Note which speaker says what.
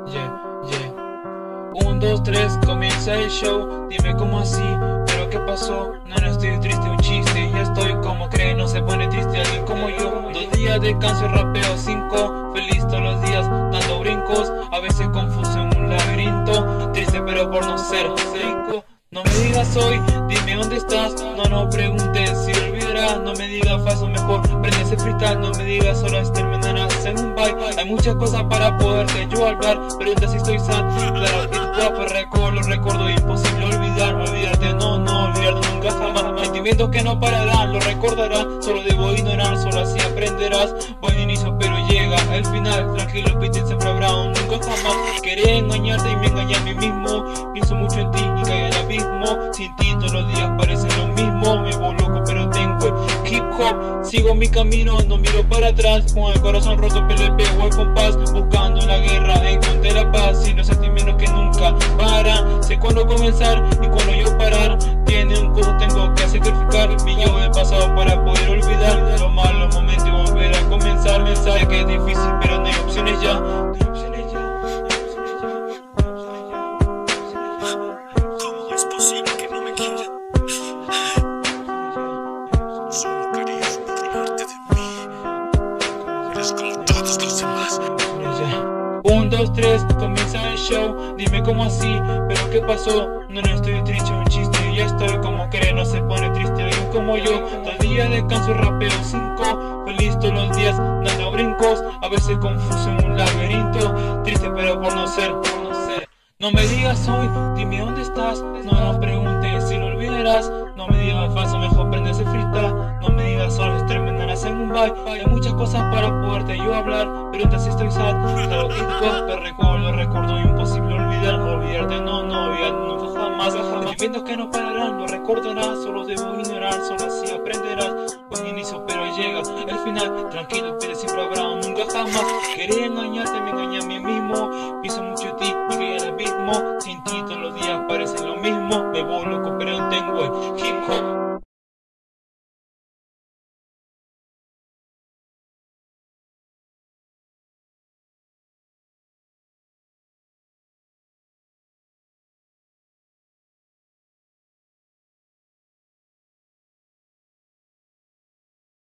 Speaker 1: Yeah. 1, 2, 3, comienza el show. Dime cómo así, pero qué pasó. No estoy triste, un chiste. Ya estoy como cree, no se pone triste alguien como yo. 2 días de descanso y rapeo 5. Feliz todos los días, dando brincos. A veces confuso en un laberinto. Triste pero por no ser rico. No me digas hoy, dime dónde estás. No preguntes si olvidarás. No me digas falso, mejor prende ese freestyle. No me digas solo terminarás en un bye. Hay muchas cosas para poderte yo hablar. Pregunta si estoy sad, claro, y tu guapo lo recuerdo imposible olvidar. Olvidarte, no olvidarte nunca jamás. Sentimientos que no pararán, lo recordarás. Solo debo ignorar, solo así aprenderás. Buen inicio pero llega el final. Tranquilo, pite, siempre habrá un nunca jamás. Quería engañarte y me engañé a mí mismo. Pienso mucho en ti y caí al abismo. Sin ti todos los días parecen lo mismo. Me vuelvo loco pero tengo el hip hop. Sigo mi camino, no miro para atrás. Con el corazón roto le pego al compás. Buscando la guerra, encontré la paz. Y los sentimientos que nunca paran. Sé cuándo comenzar y cuándo yo parar. Tiene un costo, tengo que sacrificar mi yo del pasado para poder olvidar los malos momentos y volver a comenzar. Sé que es difícil pero no hay opciones ya.
Speaker 2: ¿Cómo es posible que no me quiera? Solo querías burlarte de mí. Eres como todos los demás.
Speaker 1: 1, 2, 3, comienza el show. Dime cómo así, pero qué pasó. No estoy triste, un chiste. Ya estoy como cree, no se pone triste alguien como yo. 2 días de descanso y rapeo 5. Feliz todos los días, dando brincos. A veces confuso en un laberinto. Triste pero por no ser. No me digas hoy, dime dónde estás. No preguntes si lo olvidarás. No me digas falso, mejor prende ese freestyle. No me digas solo terminarás en un bye. Hay muchas cosas para poderte yo hablar. Pregunta si estoy sad, claro, y lo recuerdo imposible olvidar. Olvidarte, no olvidar nunca jamás. Sentimientos que no pararán, lo recordarás. Solo debo ignorar, solo así aprenderás. Buen inicio pero llega el final. Tranquilo, pero siempre habrá un nunca jamás. Quería engañarte, me engañé a mí mismo. Pienso mucho en ti y caí al abismo. Sin ti todos los días parecen lo mismo. Me vuelvo loco pero tengo el hip hop.